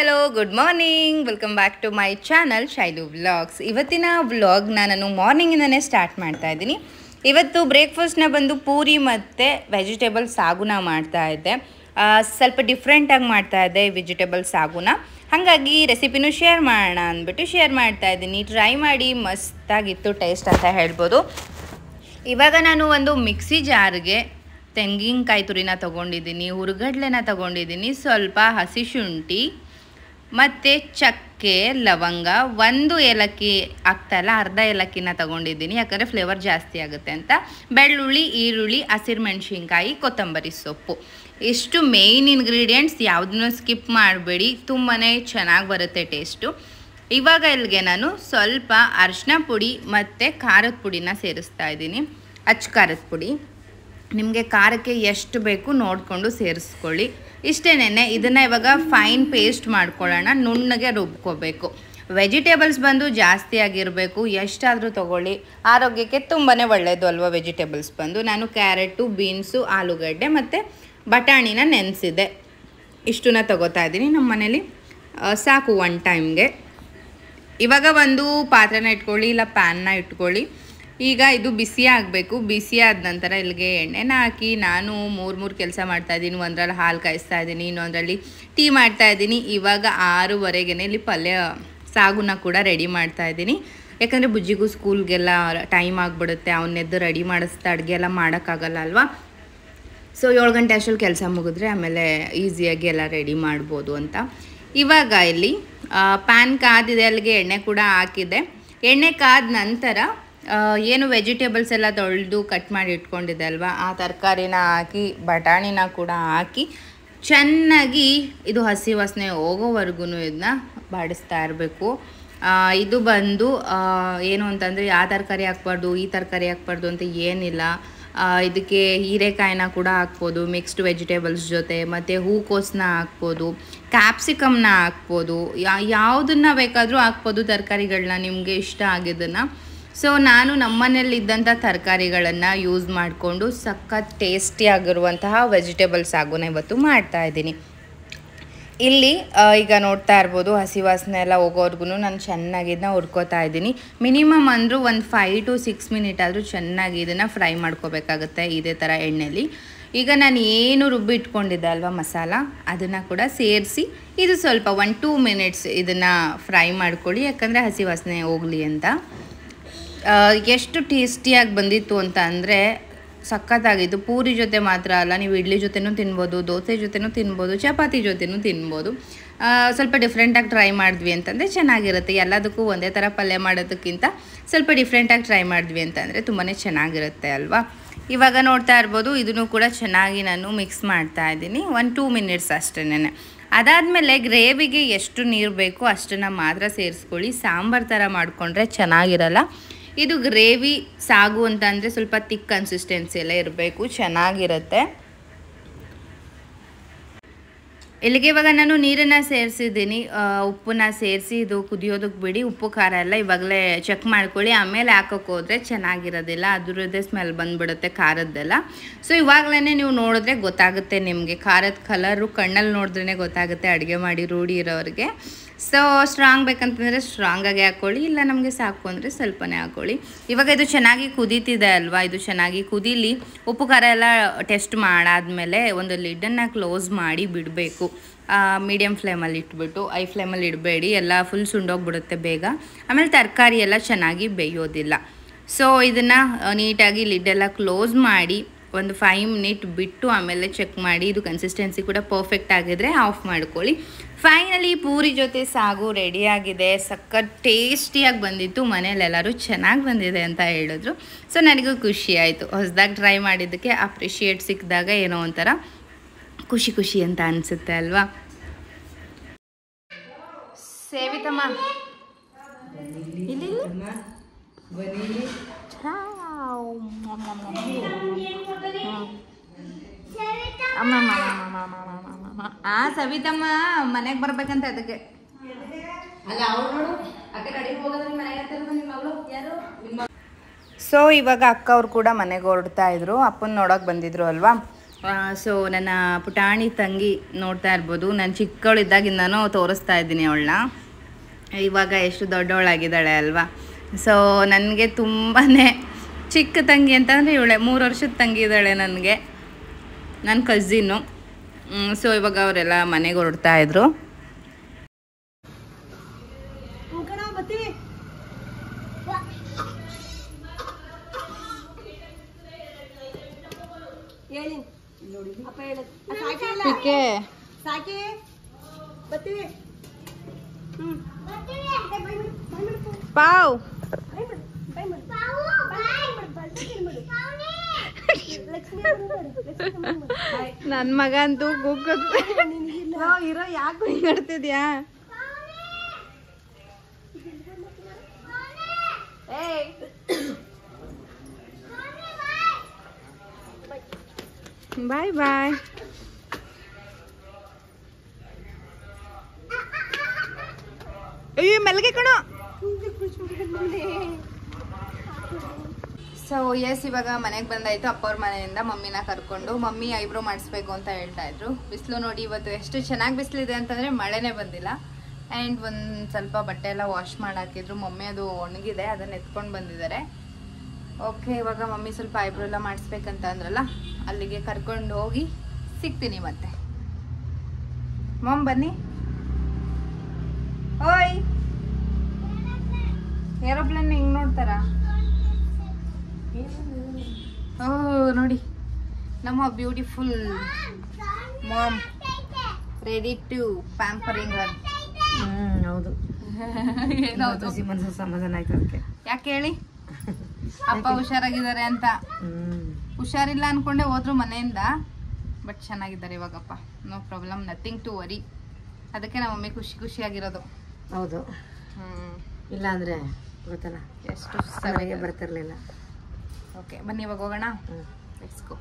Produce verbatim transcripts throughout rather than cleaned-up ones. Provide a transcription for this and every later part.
Hello good morning welcome back to my channel Shailu vlogs. ಇವತ್ತಿನ ವ್ಲಾಗ್ನ ನಾನು ಮಾರ್ನಿಂಗಿಂದನೇ ಸ್ಟಾರ್ಟ್ ಮಾಡ್ತಾ ಇದ್ದೀನಿ. ಇವತ್ತು ಬ್ರೇಕ್ಫಾಸ್ಟ್ನ ಬಂದು ಪೂರಿ ಮತ್ತು ವೆಜಿಟೇಬಲ್ ಸಾಗುನ ಮಾಡ್ತಾ ಇದ್ದೆ. ಸ್ವಲ್ಪ ಡಿಫ್ರೆಂಟಾಗಿ ಮಾಡ್ತಾ ಇದ್ದೆ ವೆಜಿಟೇಬಲ್ ಸಾಗುನ, ಹಾಗಾಗಿ ರೆಸಿಪಿನೂ ಶೇರ್ ಮಾಡೋಣ ಅಂದ್ಬಿಟ್ಟು ಶೇರ್ ಮಾಡ್ತಾ ಇದ್ದೀನಿ. ಟ್ರೈ ಮಾಡಿ, ಮಸ್ತಾಗಿತ್ತು, ಟೇಸ್ಟ್ ಅಂತ ಹೇಳ್ಬೋದು. ಇವಾಗ ನಾನು ಒಂದು ಮಿಕ್ಸಿ ಜಾರ್ಗೆ ತೆಂಗಿನಕಾಯಿ ತುರಿನ ತೊಗೊಂಡಿದ್ದೀನಿ, ಹುರುಗಡ್ಲೆನ ತೊಗೊಂಡಿದ್ದೀನಿ, ಸ್ವಲ್ಪ ಹಸಿ ಶುಂಠಿ ಮತ್ತು ಚಕ್ಕೆ, ಲವಂಗ, ಒಂದು ಏಲಕ್ಕಿ ಆಗ್ತಾಯಿಲ್ಲ ಅರ್ಧ ಏಲಕ್ಕಿನ ತೊಗೊಂಡಿದ್ದೀನಿ, ಯಾಕಂದರೆ ಫ್ಲೇವರ್ ಜಾಸ್ತಿ ಆಗುತ್ತೆ ಅಂತ. ಬೆಳ್ಳುಳ್ಳಿ, ಈರುಳ್ಳಿ, ಹಸಿರು ಮೆಣಸಿನ್ಕಾಯಿ, ಕೊತ್ತಂಬರಿ ಸೊಪ್ಪು, ಇಷ್ಟು ಮೇಯ್ನ್ ಇಂಗ್ರೀಡಿಯೆಂಟ್ಸ್. ಯಾವುದನ್ನು ಸ್ಕಿಪ್ ಮಾಡಬೇಡಿ, ತುಂಬಾ ಚೆನ್ನಾಗಿ ಬರುತ್ತೆ ಟೇಸ್ಟು. ಇವಾಗ ಇಲ್ಲಿಗೆ ನಾನು ಸ್ವಲ್ಪ ಅರಿಶಿನ ಪುಡಿ ಮತ್ತು ಖಾರದ ಪುಡಿನ ಸೇರಿಸ್ತಾ ಇದ್ದೀನಿ. ಅಚ್ಚ ಖಾರದ ಪುಡಿ ನಿಮಗೆ ಖಾರಕ್ಕೆ ಎಷ್ಟು ಬೇಕು ನೋಡಿಕೊಂಡು ಸೇರಿಸ್ಕೊಳ್ಳಿ. ಇಷ್ಟೇನೆ. ಇದನ್ನು ಇವಾಗ ಫೈನ್ ಪೇಸ್ಟ್ ಮಾಡ್ಕೊಳ್ಳೋಣ, ನುಣ್ಣಗೆ ರುಬ್ಕೋಬೇಕು. ವೆಜಿಟೇಬಲ್ಸ್ ಬಂದು ಜಾಸ್ತಿ ಆಗಿರಬೇಕು, ಎಷ್ಟಾದರೂ ತೊಗೊಳ್ಳಿ, ಆರೋಗ್ಯಕ್ಕೆ ತುಂಬಾ ಒಳ್ಳೆಯದು ಅಲ್ವಾ ವೆಜಿಟೇಬಲ್ಸ್ ಬಂದು. ನಾನು ಕ್ಯಾರೆಟು, ಬೀನ್ಸು, ಆಲೂಗಡ್ಡೆ ಮತ್ತು ಬಟಾಣಿನ ನೆನೆಸಿದೆ, ಇಷ್ಟನ್ನ ತೊಗೋತಾ ಇದ್ದೀನಿ. ನಮ್ಮ ಮನೇಲಿ ಸಾಕು ಒನ್ ಟೈಮ್ಗೆ. ಇವಾಗ ಒಂದು ಪಾತ್ರೆನ ಇಟ್ಕೊಳ್ಳಿ, ಇಲ್ಲ ಪ್ಯಾನ್ನ ಇಟ್ಕೊಳ್ಳಿ. ಈಗ ಇದು ಬಿಸಿ ಆಗಬೇಕು. ಬಿಸಿ ಆದ ನಂತರ ಇಲ್ಲಿಗೆ ಎಣ್ಣೆನ ಹಾಕಿ ನಾನು ಮೂರು ಮೂರು ಕೆಲಸ ಮಾಡ್ತಾಯಿದ್ದೀನಿ. ಒಂದರಲ್ಲಿ ಹಾಲು ಕಾಯಿಸ್ತಾ ಇದ್ದೀನಿ, ಇನ್ನೊಂದರಲ್ಲಿ ಟೀ ಮಾಡ್ತಾಯಿದ್ದೀನಿ. ಇವಾಗ ಆರೂವರೆಗೆ ಇಲ್ಲಿ ಪಲ್ಯ ಸಾಗುನ ಕೂಡ ರೆಡಿ ಮಾಡ್ತಾಯಿದ್ದೀನಿ, ಯಾಕಂದರೆ ಬುಜ್ಜಿಗೂ ಸ್ಕೂಲ್ಗೆಲ್ಲ ಟೈಮ್ ಆಗಿಬಿಡುತ್ತೆ. ಅವನ್ನೆದ್ದು ರೆಡಿ ಮಾಡಿಸ್ತಾ ಅಡುಗೆ ಎಲ್ಲ ಮಾಡೋಕ್ಕಾಗಲ್ಲ ಅಲ್ವಾ. ಸೊ ಏಳು ಗಂಟೆ ಅಷ್ಟರಲ್ಲಿ ಕೆಲಸ ಮುಗಿದ್ರೆ ಆಮೇಲೆ ಈಸಿಯಾಗಿ ಎಲ್ಲ ರೆಡಿ ಮಾಡ್ಬೋದು ಅಂತ. ಇವಾಗ ಇಲ್ಲಿ ಪ್ಯಾನ್ ಕಾದಿದೆ, ಅಲ್ಲಿಗೆ ಎಣ್ಣೆ ಕೂಡ ಹಾಕಿದೆ. ಎಣ್ಣೆ ಕಾದ ನಂತರ ಏನು ವೆಜಿಟೇಬಲ್ಸ್ ಎಲ್ಲ ತೊಳೆದು ಕಟ್ ಮಾಡಿ ಇಟ್ಕೊಂಡಿದೆ ಅಲ್ವಾ, ಆ ತರಕಾರಿನ ಹಾಕಿ ಬಟಾಣಿನ ಕೂಡ ಹಾಕಿ ಚೆನ್ನಾಗಿ ಇದು ಹಸಿ ವಾಸನೆ ಹೋಗೋವರೆಗೂ ಇದನ್ನ ಬಾಡಿಸ್ತಾ ಇರಬೇಕು. ಇದು ಬಂದು ಏನು ಅಂತಂದರೆ ಯಾವ ತರಕಾರಿ ಹಾಕ್ಬಾರ್ದು, ಈ ತರಕಾರಿ ಹಾಕ್ಬಾರ್ದು ಅಂತ ಏನಿಲ್ಲ. ಇದಕ್ಕೆ ಹೀರೆಕಾಯಿನ ಕೂಡ ಹಾಕ್ಬೋದು ಮಿಕ್ಸ್ಡ್ ವೆಜಿಟೇಬಲ್ಸ್ ಜೊತೆ, ಮತ್ತು ಹೂಕೋಸನ್ನ ಹಾಕ್ಬೋದು, ಕ್ಯಾಪ್ಸಿಕಮ್ನ ಹಾಕ್ಬೋದು, ಯಾ ಯಾವುದನ್ನು ಬೇಕಾದರೂ ಹಾಕ್ಬೋದು ತರಕಾರಿಗಳನ್ನ ನಿಮಗೆ ಇಷ್ಟ ಆಗಿದ್ದನ್ನು. ಸೊ ನಾನು ನಮ್ಮನೇಲಿ ಇದ್ದಂಥ ತರಕಾರಿಗಳನ್ನು ಯೂಸ್ ಮಾಡಿಕೊಂಡು ಸಖತ್ ಟೇಸ್ಟಿಯಾಗಿರುವಂತಹ ವೆಜಿಟೇಬಲ್ಸ್ ಸಾಗುನ ಇವತ್ತು ಮಾಡ್ತಾಯಿದ್ದೀನಿ. ಇಲ್ಲಿ ಈಗ ನೋಡ್ತಾ ಇರ್ಬೋದು ಹಸಿ ವಾಸನೆ ಎಲ್ಲ ಹೋಗೋವರೆಗೂ ನಾನು ಚೆನ್ನಾಗಿ ಇದನ್ನ ಹುರ್ಕೋತಾ ಇದ್ದೀನಿ. ಮಿನಿಮಮ್ ಅಂದರೂ ಒಂದು ಫೈವ್ ಟು ಸಿಕ್ಸ್ ಮಿನಿಟ್ ಆದರೂ ಚೆನ್ನಾಗಿ ಇದನ್ನು ಫ್ರೈ ಮಾಡ್ಕೋಬೇಕಾಗುತ್ತೆ ಇದೇ ಥರ ಎಣ್ಣೆಲಿ. ಈಗ ನಾನು ಏನು ರುಬ್ಬಿ ಇಟ್ಕೊಂಡಿದ್ದೆ ಅಲ್ವಾ ಮಸಾಲ, ಅದನ್ನು ಕೂಡ ಸೇರಿಸಿ ಇದು ಸ್ವಲ್ಪ ಒನ್ ಟೂ ಮಿನಿಟ್ಸ್ ಇದನ್ನು ಫ್ರೈ ಮಾಡ್ಕೊಳ್ಳಿ, ಯಾಕಂದರೆ ಹಸಿ ವಾಸನೆ ಹೋಗಲಿ ಅಂತ. ಎಷ್ಟು ಟೇಸ್ಟಿಯಾಗಿ ಬಂದಿತ್ತು ಅಂತ ಅಂದರೆ ಸಖತ್ತಾಗಿತ್ತು. ಪೂರಿ ಜೊತೆ ಮಾತ್ರ ಅಲ್ಲ, ನೀವು ಇಡ್ಲಿ ಜೊತೆನೂ ತಿನ್ಬೋದು, ದೋಸೆ ಜೊತೆನೂ ತಿನ್ಬೋದು, ಚಪಾತಿ ಜೊತೆನೂ ತಿನ್ಬೋದು. ಸ್ವಲ್ಪ ಡಿಫ್ರೆಂಟಾಗಿ ಟ್ರೈ ಮಾಡಿದ್ವಿ ಅಂತಂದರೆ ಚೆನ್ನಾಗಿರುತ್ತೆ. ಎಲ್ಲದಕ್ಕೂ ಒಂದೇ ಥರ ಪಲ್ಯ ಮಾಡೋದಕ್ಕಿಂತ ಸ್ವಲ್ಪ ಡಿಫ್ರೆಂಟಾಗಿ ಟ್ರೈ ಮಾಡಿದ್ವಿ ಅಂತಂದರೆ ತುಂಬಾ ಚೆನ್ನಾಗಿರುತ್ತೆ ಅಲ್ವಾ. ಇವಾಗ ನೋಡ್ತಾ ಇರ್ಬೋದು ಇದನ್ನು ಕೂಡ ಚೆನ್ನಾಗಿ ನಾನು ಮಿಕ್ಸ್ ಮಾಡ್ತಾ ಇದ್ದೀನಿ, ಒನ್ ಟೂ ಮಿನಿಟ್ಸ್ ಅಷ್ಟೇನೆ. ಅದಾದಮೇಲೆ ಗ್ರೇವಿಗೆ ಎಷ್ಟು ನೀರು ಬೇಕೋ ಅಷ್ಟನ್ನು ಮಾತ್ರ ಸೇರಿಸ್ಕೊಳ್ಳಿ. ಸಾಂಬಾರು ಥರ ಮಾಡಿಕೊಂಡ್ರೆ ಚೆನ್ನಾಗಿರಲ್ಲ. ಇದು ಗ್ರೇವಿ ಸಾಗು ಅಂತ ಅಂದರೆ ಸ್ವಲ್ಪ ತಿಕ್ ಕನ್ಸಿಸ್ಟೆನ್ಸಿ ಎಲ್ಲ ಇರಬೇಕು, ಚೆನ್ನಾಗಿರುತ್ತೆ. ಇಲ್ಲಿಗೆ ಇವಾಗ ನಾನು ನೀರನ್ನು ಸೇರಿಸಿದ್ದೀನಿ, ಉಪ್ಪನ್ನ ಸೇರಿಸಿ ಇದು ಕುದಿಯೋದಕ್ಕೆ ಬಿಡಿ. ಉಪ್ಪು ಖಾರ ಎಲ್ಲ ಇವಾಗಲೇ ಚೆಕ್ ಮಾಡ್ಕೊಳ್ಳಿ, ಆಮೇಲೆ ಹಾಕೋಕ್ಕೆ ಹೋದರೆ ಚೆನ್ನಾಗಿರೋದಿಲ್ಲ, ಅದರದ್ದೇ ಸ್ಮೆಲ್ ಬಂದುಬಿಡುತ್ತೆ ಖಾರದ್ದೆಲ್ಲ. ಸೊ ಇವಾಗಲೇ ನೀವು ನೋಡಿದ್ರೆ ಗೊತ್ತಾಗುತ್ತೆ ನಿಮಗೆ, ಖಾರದ ಕಲರು ಕಣ್ಣಲ್ಲಿ ನೋಡಿದ್ರೇ ಗೊತ್ತಾಗುತ್ತೆ ಅಡುಗೆ ಮಾಡಿ ರೂಢಿ ಇರೋರಿಗೆ. ಸೊ ಸ್ಟ್ರಾಂಗ್ ಬೇಕಂತಂದರೆ ಸ್ಟ್ರಾಂಗಾಗಿ ಹಾಕ್ಕೊಳ್ಳಿ, ಇಲ್ಲ ನಮಗೆ ಸಾಕು ಅಂದರೆ ಸ್ವಲ್ಪನೇ ಹಾಕ್ಕೊಳ್ಳಿ. ಇವಾಗ ಇದು ಚೆನ್ನಾಗಿ ಕುದೀತಿದೆ ಅಲ್ವಾ, ಇದು ಚೆನ್ನಾಗಿ ಕುದೀಲಿ. ಉಪ್ಪು ಖಾರ ಎಲ್ಲ ಟೆಸ್ಟ್ ಮಾಡಾದಮೇಲೆ ಒಂದು ಲಿಡ್ಡನ್ನು ಕ್ಲೋಸ್ ಮಾಡಿ ಬಿಡಬೇಕು, ಮೀಡಿಯಮ್ ಫ್ಲೇಮಲ್ಲಿ ಇಟ್ಬಿಟ್ಟು. ಐ ಫ್ಲೇಮಲ್ಲಿ ಇಡಬೇಡಿ, ಎಲ್ಲ ಫುಲ್ ಸುಂಡೋಗ್ಬಿಡುತ್ತೆ ಬೇಗ, ಆಮೇಲೆ ತರಕಾರಿ ಎಲ್ಲ ಚೆನ್ನಾಗಿ ಬೇಯೋದಿಲ್ಲ. ಸೊ ಇದನ್ನು ನೀಟಾಗಿ ಲಿಡ್ಡೆಲ್ಲ ಕ್ಲೋಸ್ ಮಾಡಿ ಒಂದು ಫೈವ್ ಮಿನಿಟ್ ಬಿಟ್ಟು ಆಮೇಲೆ ಚೆಕ್ ಮಾಡಿ. ಇದು ಕನ್ಸಿಸ್ಟೆನ್ಸಿ ಕೂಡ ಪರ್ಫೆಕ್ಟ್ ಆಗಿದ್ರೆ ಆಫ್ ಮಾಡ್ಕೊಳ್ಳಿ. ಫೈನಲಿ ಪೂರಿ ಜೊತೆ ಸಾಗು ರೆಡಿಯಾಗಿದೆ. ಸಖತ್ ಟೇಸ್ಟಿಯಾಗಿ ಬಂದಿತ್ತು, ಮನೇಲೆಲ್ಲರೂ ಚೆನ್ನಾಗಿ ಬಂದಿದೆ ಅಂತ ಹೇಳಿದ್ರು. ಸೊ ನನಗೂ ಖುಷಿ ಆಯಿತು, ಹೊಸದಾಗಿ ಟ್ರೈ ಮಾಡಿದ್ದಕ್ಕೆ ಅಪ್ರಿಷಿಯೇಟ್ ಸಿಕ್ಕಿದಾಗ ಏನೋ ಒಂಥರ ಖುಷಿ ಖುಷಿ ಅಂತ ಅನಿಸುತ್ತೆ ಅಲ್ವಾ. ಸೇವಿತಮ್ಮ ಇಲ್ಲಿ ಆ ಸವಿತಮ್ಮ ಮನೆಗೆ ಬರ್ಬೇಕಂತ ಅದಕ್ಕೆ. ಸೊ ಇವಾಗ ಅಕ್ಕ ಅವ್ರು ಕೂಡ ಮನೆಗೆ ಹೊರಡ್ತಾ ಇದ್ರು, ಅಪ್ಪನ ನೋಡೋಕೆ ಬಂದಿದ್ರು ಅಲ್ವಾ. ಸೊ ನನ್ನ ಪುಟಾಣಿ ತಂಗಿ ನೋಡ್ತಾ ಇರ್ಬೋದು, ನಾನು ಚಿಕ್ಕವಳಿದ್ದಾಗಿಂದನೂ ತೋರಿಸ್ತಾ ಇದ್ದೀನಿ ಅವಳನ್ನ. ಇವಾಗ ಎಷ್ಟು ದೊಡ್ಡವಳಾಗಿದ್ದಾಳೆ ಅಲ್ವಾ. ಸೊ ನನಗೆ ತುಂಬಾ ಚಿಕ್ಕ ತಂಗಿ ಅಂತಂದರೆ ಇವಳೆ, ಮೂರು ವರ್ಷದ ತಂಗಿ ಇದ್ದಾಳೆ ನನಗೆ, ನನ್ನ ಕಝಿನ್ನು. ಸೊ ಇವಾಗ ಅವರೆಲ್ಲ ಮನೆಗೆ ಹೊರಡ್ತಾ ಇದ್ರು. ಪಾವ್ ನನ್ನ ಮಗ ಅಂತೂ ಕೂಗುತ್ತೆ ಇರೋ ಯಾಕೆ ಹಿಂಗಾಡ್ತಿದ್ಯಾ? ಬಾಯ್ ಬಾಯ್. ಅಯ್ಯೋ ಮೆಲ್ಗೆ ಕಣೋ. ಸೊ ಎಸ್, ಇವಾಗ ಮನೆಗೆ ಬಂದಾಯಿತು ಅಪ್ಪವ್ರ ಮನೆಯಿಂದ ಮಮ್ಮಿನ ಕರ್ಕೊಂಡು. ಮಮ್ಮಿ ಐಬ್ರೋ ಮಾಡಿಸ್ಬೇಕು ಅಂತ ಹೇಳ್ತಾ ಇದ್ರು. ಬಿಸಿಲು ನೋಡಿ ಇವತ್ತು ಎಷ್ಟು ಚೆನ್ನಾಗಿ ಬಿಸಿಲಿದೆ ಅಂತಂದರೆ ಮಳೆನೇ ಬಂದಿಲ್ಲ. ಆ್ಯಂಡ್ ಒಂದು ಸ್ವಲ್ಪ ಬಟ್ಟೆ ಎಲ್ಲ ವಾಶ್ ಮಾಡಿ ಹಾಕಿದ್ರು. ಮಮ್ಮಿ ಅದು ಒಣಗಿದೆ, ಅದನ್ನು ಎತ್ಕೊಂಡು ಬಂದಿದ್ದಾರೆ. ಓಕೆ, ಇವಾಗ ಮಮ್ಮಿ ಸ್ವಲ್ಪ ಐಬ್ರೋ ಎಲ್ಲ ಮಾಡಿಸ್ಬೇಕಂತ ಅಂದ್ರಲ್ಲ, ಅಲ್ಲಿಗೆ ಕರ್ಕೊಂಡು ಹೋಗಿ ಸಿಗ್ತೀನಿ ಮತ್ತೆ. ಮಮ್ ಬನ್ನಿ. ಓಯ್, ಏರೋಪ್ಲೇನ್ ಹಿಂಗೆ ನೋಡ್ತಾರ? ಓ ನೋಡಿ, ನಮ್ಮ beautiful mom ready to pampering her. ಹ್ಮ್ ಹೌದು. ಏನೌದು ಮನಸ್ಸು ಸಮಾಧಾನ ಆಯ್ತು ಅದಕ್ಕೆ. ಯಾಕೆ ಹೇಳಿ? ಅಪ್ಪ ಹುಷಾರಾಗಿದ್ದಾರೆ ಅಂತ. ಹ್ಮ್ ಹುಷಾರಿಲ್ಲ ಅನ್ಕೊಂಡೆ ಹೋದ್ರು ಮನೆಯಿಂದ, ಬಟ್ ಚೆನ್ನಾಗಿದ್ದಾರೆ ಇವಾಗಪ್ಪ. No problem, nothing to worry. ಅದಕ್ಕೆ ನಮ್ಮ ಮಮ್ಮಿ ಖುಷಿ ಖುಷಿಯಾಗಿರೋದು. ಹೌದು. ಹ್ಮ್ ಇಲ್ಲ ಅಂದ್ರೆ ಗೊತ್ತಲ್ಲ ಎಷ್ಟು ಸಮಯಕ್ಕೆ ಬರ್ತಿರ್ಲಿಲ್ಲ. ಓಕೆ ಬನ್ನಿ ಇವಾಗ ಹೋಗೋಣ. Let's go.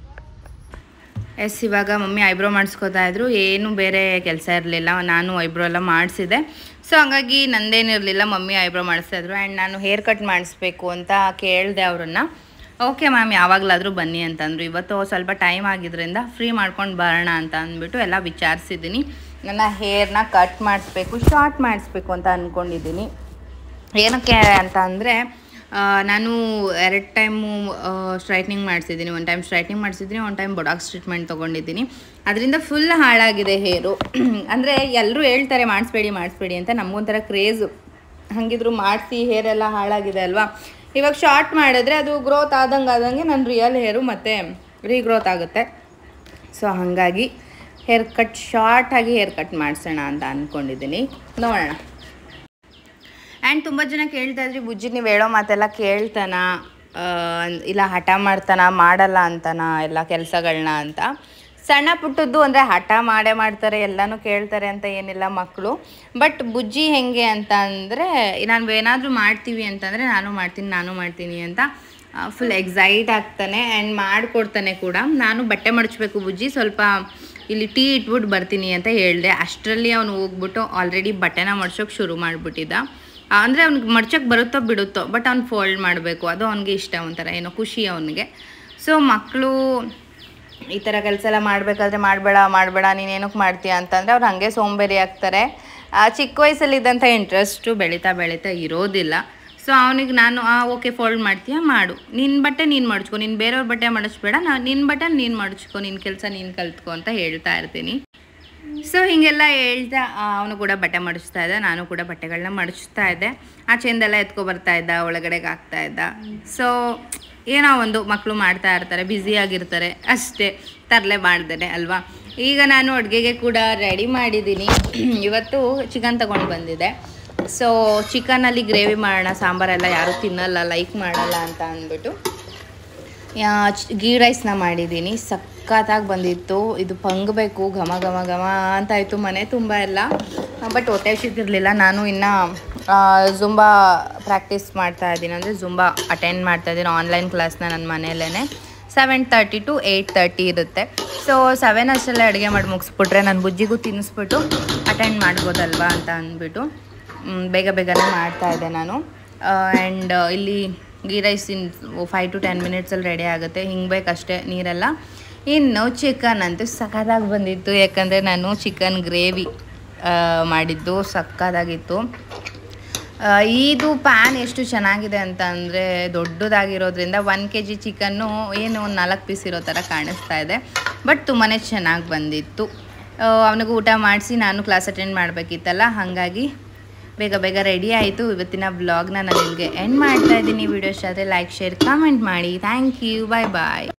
ಎಸ್, ಇವಾಗ ಮಮ್ಮಿ ಐಬ್ರೋ ಮಾಡಿಸ್ಕೋತಾ ಇದ್ರು. ಏನು ಬೇರೆ ಕೆಲಸ ಇರಲಿಲ್ಲ, ನಾನು ಐಬ್ರೋ ಎಲ್ಲ ಮಾಡಿಸಿದೆ. ಸೊ ಹಂಗಾಗಿ ನಂದೇನಿರಲಿಲ್ಲ, ಮಮ್ಮಿ ಐಬ್ರೋ ಮಾಡಿಸ್ತಾಯಿದ್ರು. ಆ್ಯಂಡ್ ನಾನು ಹೇರ್ ಕಟ್ ಮಾಡಿಸ್ಬೇಕು ಅಂತ ಕೇಳಿದೆ ಅವ್ರನ್ನ. ಓಕೆ ಮ್ಯಾಮ್ ಯಾವಾಗಲಾದರೂ ಬನ್ನಿ ಅಂತಂದರು. ಇವತ್ತು ಸ್ವಲ್ಪ ಟೈಮ್ ಆಗಿದ್ದರಿಂದ ಫ್ರೀ ಮಾಡ್ಕೊಂಡು ಬರೋಣ ಅಂತ ಅಂದ್ಬಿಟ್ಟು ಎಲ್ಲ ವಿಚಾರಿಸಿದ್ದೀನಿ. ನನ್ನ ಹೇರ್ನ ಕಟ್ ಮಾಡಿಸ್ಬೇಕು, ಶಾರ್ಟ್ ಮಾಡಿಸ್ಬೇಕು ಅಂತ ಅಂದ್ಕೊಂಡಿದ್ದೀನಿ. ಏನಕ್ಕೆ ಅಂತ ಅಂದರೆ ನಾನು ಎರಡು ಟೈಮು ಸ್ಟ್ರೈಟ್ನಿಂಗ್ ಮಾಡಿಸಿದ್ದೀನಿ. ಒಂದು ಟೈಮ್ ಸ್ಟ್ರೈಟ್ನಿಂಗ್ ಮಾಡಿಸಿದ್ದೀನಿ, ಒಂದು ಟೈಮ್ ಬೊಡಾಕ್ಸ್ ಟ್ರೀಟ್ಮೆಂಟ್ ತೊಗೊಂಡಿದ್ದೀನಿ. ಅದರಿಂದ ಫುಲ್ ಹಾಳಾಗಿದೆ ಹೇರು. ಅಂದರೆ ಎಲ್ಲರೂ ಹೇಳ್ತಾರೆ ಮಾಡಿಸ್ಬೇಡಿ ಮಾಡಿಸ್ಬೇಡಿ ಅಂತ, ನಮಗೊಂಥರ ಕ್ರೇಜು. ಹಾಗಿದ್ರು ಮಾಡಿಸಿ ಹೇರೆಲ್ಲ ಹಾಳಾಗಿದೆ ಅಲ್ವಾ. ಇವಾಗ ಶಾರ್ಟ್ ಮಾಡಿದ್ರೆ ಅದು ಗ್ರೋತ್ ಆದಂಗೆ ಆದಂಗೆ ನನ್ನ ರಿಯಲ್ ಹೇರು ಮತ್ತು ರೀಗ್ರೋತ್ ಆಗುತ್ತೆ. ಸೊ ಹಾಗಾಗಿ ಹೇರ್ ಕಟ್ ಶಾರ್ಟಾಗಿ ಹೇರ್ ಕಟ್ ಮಾಡಿಸೋಣ ಅಂತ ಅಂದ್ಕೊಂಡಿದ್ದೀನಿ. ನೋಡೋಣ. ಆ್ಯಂಡ್ ತುಂಬ ಜನ ಕೇಳ್ತಾ ಇದ್ರಿ, ಬುಜ್ಜಿ ನೀವು ಹೇಳೋ ಮಾತೆಲ್ಲ ಕೇಳ್ತಾನ ಇಲ್ಲ ಹಠ ಮಾಡ್ತಾನ, ಮಾಡಲ್ಲ ಅಂತಾನ ಎಲ್ಲ ಕೆಲಸಗಳನ್ನ ಅಂತ. ಸಣ್ಣ ಪುಟ್ಟದ್ದು ಅಂದರೆ ಹಠ ಮಾಡೇ ಮಾಡ್ತಾರೆ, ಎಲ್ಲನೂ ಕೇಳ್ತಾರೆ ಅಂತ ಏನಿಲ್ಲ ಮಕ್ಕಳು. ಬಟ್ ಬುಜ್ಜಿ ಹೆಂಗೆ ಅಂತ ಅಂದರೆ, ನಾನು ಏನಾದರೂ ಮಾಡ್ತೀವಿ ಅಂತಂದರೆ ನಾನು ಮಾಡ್ತೀನಿ ನಾನು ಮಾಡ್ತೀನಿ ಅಂತ ಫುಲ್ ಎಕ್ಸೈಟ್ ಆಗ್ತಾನೆ. ಆ್ಯಂಡ್ ಮಾಡಿಕೊಡ್ತಾನೆ ಕೂಡ. ನಾನು ಬಟ್ಟೆ ಮಡಚಬೇಕು ಬುಜ್ಜಿ, ಸ್ವಲ್ಪ ಇಲ್ಲಿ ಟೀ ಇಟ್ಬಿಟ್ಟು ಬರ್ತೀನಿ ಅಂತ ಹೇಳಿದೆ. ಅಷ್ಟರಲ್ಲಿ ಅವನು ಹೋಗ್ಬಿಟ್ಟು ಆಲ್ರೆಡಿ ಬಟ್ಟೆನ ಮಡ್ಸೋಕೆ ಶುರು ಮಾಡಿಬಿಟ್ಟಿದ್ದ. ಅಂದರೆ ಅವ್ನಿಗೆ ಮಡ್ಚೋಕ್ಕೆ ಬರುತ್ತೋ ಬಿಡುತ್ತೋ, ಬಟ್ ಅವ್ನು ಫೋಲ್ಡ್ ಮಾಡಬೇಕು, ಅದು ಅವ್ನಿಗೆ ಇಷ್ಟ, ಒಂಥರ ಏನೋ ಖುಷಿ ಅವನಿಗೆ. ಸೊ ಮಕ್ಕಳು ಈ ಥರ ಕೆಲಸ ಎಲ್ಲ ಮಾಡಬೇಕಾದ್ರೆ ಮಾಡಬೇಡ ಮಾಡಬೇಡ ನೀನು ಏನಕ್ಕೆ ಮಾಡ್ತೀಯ ಅಂತಂದರೆ ಅವ್ರು ಹಾಗೆ ಸೋಂಬೇರಿ ಆಗ್ತಾರೆ. ಚಿಕ್ಕ ವಯಸ್ಸಲ್ಲಿದ್ದಂಥ ಇಂಟ್ರೆಸ್ಟು ಬೆಳೀತಾ ಬೆಳೀತಾ ಇರೋದಿಲ್ಲ. ಸೊ ಅವನಿಗೆ ನಾನು ಓಕೆ ಫೋಲ್ಡ್ ಮಾಡ್ತೀಯ ಮಾಡು, ನಿನ್ನ ಬಟ್ಟೆ ನೀನು ಮಡ್ಚ್ಕೊ, ನೀನು ಬೇರೆಯವ್ರ ಬಟ್ಟೆ ಮಡಚ್ಬೇಡ, ನಾನು ನಿನ್ನ ಬಟ್ಟೆ ನೀನು ಮಡಚ್ಕೊ, ನಿನ್ನ ಕೆಲಸ ನೀನು ಕಲ್ತ್ಕೊ ಅಂತ ಹೇಳ್ತಾ ಇರ್ತೀನಿ. ಸೊ ಹೀಗೆಲ್ಲ ಹೇಳ್ತಾ ಅವನು ಕೂಡ ಬಟ್ಟೆ ಮಡಿಸ್ತಾ ಇದ್ದ, ನಾನು ಕೂಡ ಬಟ್ಟೆಗಳನ್ನ ಮಡಿಸ್ತಾ ಇದ್ದೆ. ಆಚೆಯಿಂದೆಲ್ಲ ಎತ್ಕೊ ಬರ್ತಾ ಇದ್ದ, ಒಳಗಡೆಗೆ ಹಾಕ್ತಾ ಇದ್ದ. ಸೊ ಏನೋ ಒಂದು ಮಕ್ಕಳು ಮಾಡ್ತಾ ಇರ್ತಾರೆ, ಬ್ಯುಸಿಯಾಗಿರ್ತಾರೆ ಅಷ್ಟೇ, ತರಲೆ ಮಾಡ್ದೇನೆ ಅಲ್ವಾ. ಈಗ ನಾನು ಅಡುಗೆಗೆ ಕೂಡ ರೆಡಿ ಮಾಡಿದ್ದೀನಿ. ಇವತ್ತು ಚಿಕನ್ ತೊಗೊಂಡು ಬಂದಿದ್ದೆ. ಸೊ ಚಿಕನಲ್ಲಿ ಗ್ರೇವಿ ಮಾಡೋಣ, ಸಾಂಬಾರೆಲ್ಲ ಯಾರೂ ತಿನ್ನಲ್ಲ, ಲೈಕ್ ಮಾಡಲ್ಲ ಅಂತ ಅಂದ್ಬಿಟ್ಟು ಗೀ ರೈಸ್ನ ಮಾಡಿದ್ದೀನಿ. ಸಖತ್ತಾಗಿ ಬಂದಿತ್ತು. ಇದು ಪಂಗಬೇಕು, ಘಮ ಘಮ ಘಮ ಅಂತ ಆಯಿತು ಮನೆ ತುಂಬ ಎಲ್ಲ. ಬಟ್ ಹೊಟ್ಟೆ ಸಿಕ್ಕಿರಲಿಲ್ಲ. ನಾನು ಇನ್ನು ಜುಂಬಾ ಪ್ರಾಕ್ಟೀಸ್ ಮಾಡ್ತಾ ಇದ್ದೀನಿ, ಅಂದರೆ ಜುಂಬಾ ಅಟೆಂಡ್ ಮಾಡ್ತಾ ಇದ್ದೀನಿ ಆನ್ಲೈನ್ ಕ್ಲಾಸ್ನ ನನ್ನ ಮನೆಯಲ್ಲೇ. Seven thirty to eight thirty ಇರುತ್ತೆ. ಸೊ ಸೆವೆನ್ ಅಷ್ಟೆಲ್ಲ ಅಡುಗೆ ಮಾಡಿ ಮುಗಿಸ್ಬಿಟ್ರೆ ನನ್ನ ಬುಜ್ಜಿಗೂ ತಿನ್ನಿಸ್ಬಿಟ್ಟು ಅಟೆಂಡ್ ಮಾಡ್ಬೋದಲ್ವಾ ಅಂತ ಅಂದ್ಬಿಟ್ಟು ಬೇಗ ಬೇಗನೆ ಮಾಡ್ತಾಯಿದ್ದೆ ನಾನು. ಆ್ಯಂಡ್ ಇಲ್ಲಿ ghee rice in five to ten ಮಿನಿಟ್ಸಲ್ಲಿ ರೆಡಿ ಆಗುತ್ತೆ. ಹಿಂಗೆ ಬೇಕಷ್ಟೇ ನೀರೆಲ್ಲ. ಇನ್ನು ಚಿಕನ್ ಅಂತೂ ಸಖತ್ತಾಗಿ ಬಂದಿತ್ತು, ಯಾಕಂದರೆ ನಾನು ಚಿಕನ್ ಗ್ರೇವಿ ಮಾಡಿದ್ದು ಸಖತ್ತಾಗಿತ್ತು. ಇದು ಪ್ಯಾನ್ ಎಷ್ಟು ಚೆನ್ನಾಗಿದೆ ಅಂತ ಅಂದರೆ ದೊಡ್ಡದಾಗಿರೋದ್ರಿಂದ ಒನ್ ಕೆ ಜಿ ಚಿಕನ್ನು ಏನು ಒಂದು ನಾಲ್ಕು ಪೀಸ್ ಇರೋ ಥರ ಕಾಣಿಸ್ತಾ ಇದೆ. ಬಟ್ ತುಂಬಾ ಚೆನ್ನಾಗಿ ಬಂದಿತ್ತು. ಅವನಿಗೆ ಊಟ ಮಾಡಿಸಿ ನಾನು ಕ್ಲಾಸ್ ಅಟೆಂಡ್ ಮಾಡಬೇಕಿತ್ತಲ್ಲ, ಹಾಗಾಗಿ ಬೇಗ ಬೇಗ ರೆಡಿ ಆಯಿತು. ಇವತ್ತಿನ ವ್ಲಾಗ್ನ ನಾನು ನಿಮಗೆ ಎಂಡ್ ಮಾಡ್ತಾ ಇದ್ದೀನಿ. ವಿಡಿಯೋ ಇಷ್ಟ ಆದರೆ ಲೈಕ್ ಶೇರ್ ಕಾಮೆಂಟ್ ಮಾಡಿ. Thank you, bye bye.